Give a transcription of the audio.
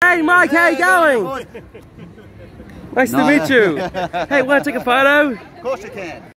Hey Mike, how you going? Nice to meet you. Hey, want to take a photo? Of course you can.